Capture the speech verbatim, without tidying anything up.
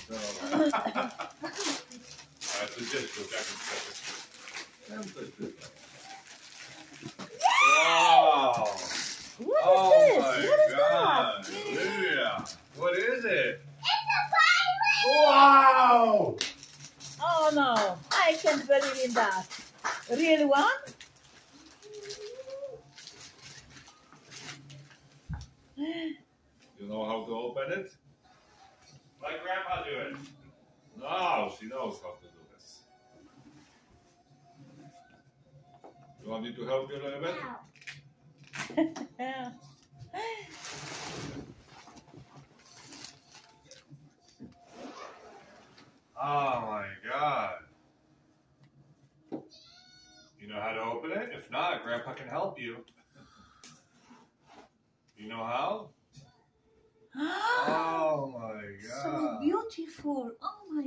So, that's a dish for second second. Wow! What Oh is this? my What is God! that? Olivia, what is it? It's a violin! Wow! Oh no, I can't believe in that. Really one? You know how to open it? Like Grandpa do it. No, she knows how to do this. You want me to help you a little bit? Yeah. Oh my God. You know how to open it? If not, Grandpa can help you. You know how? Oh my God. So beautiful. Oh my